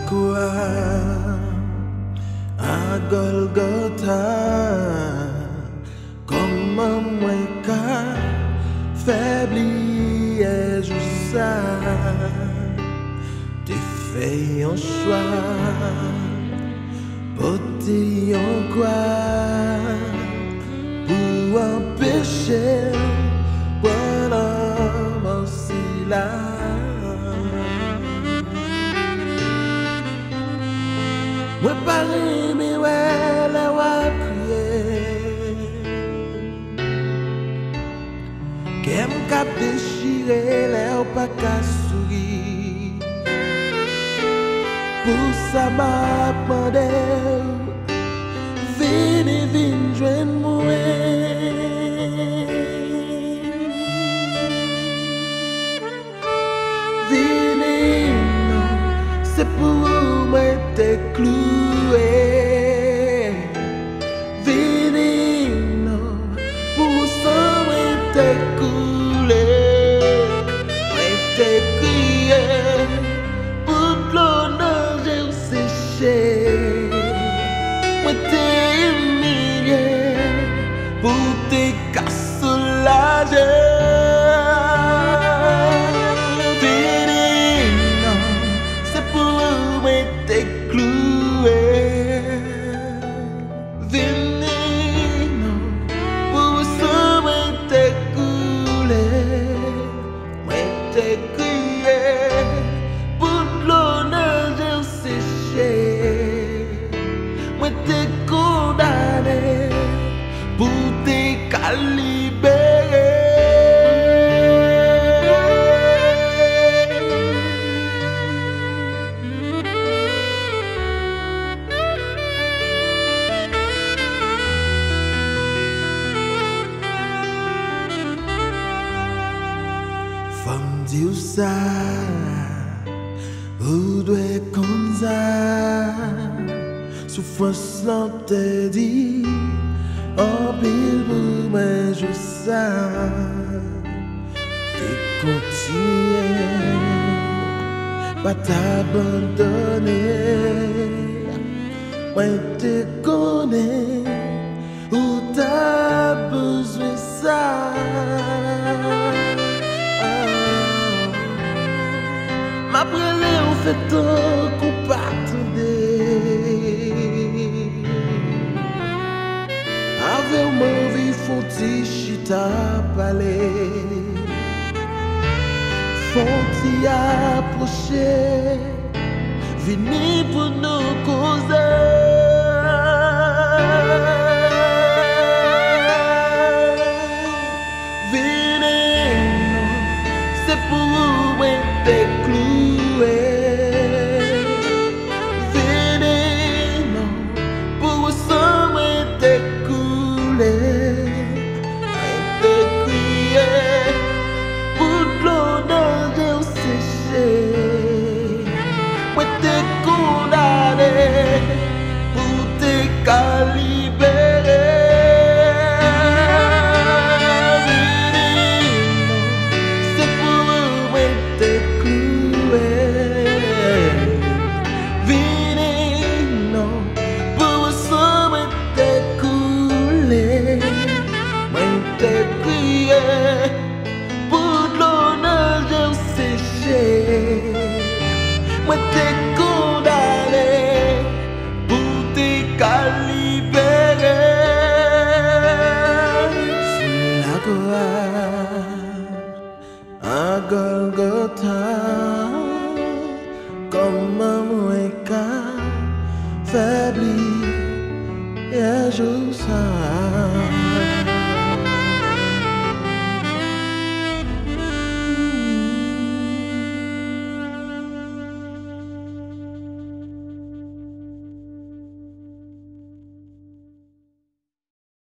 croix à Golgotha, comment moi qu'à faibli et juste ça, tu fais un choix, porter en quoi pour empêcher bon homme aussi là. Moi parler mais ouais la wa prier qu'aime cap déchirer l'air pas qu'à sourire pour ça m'a demandé vini Jwen'N Mwen vini non c'est pour moi te cloué vini non pour ça moi te coulé moi te crié pour l'honneur j'ai séché moi te humilié pour te soulager. Femme dit ça, vous devez comme ça, souffrance lente dit, en pile pour moi je sais, t'es continué, pas t'abandonner, moi te connais, où t'as besoin ça. Après on fait tant qu'on partait avec mon vie font-ils chita palais font-ils approcher venir pour nous causer. Moi t'es condamné pour te libérer. Sur la croix à Golgotha, comment moi qu'à faibli et je sais.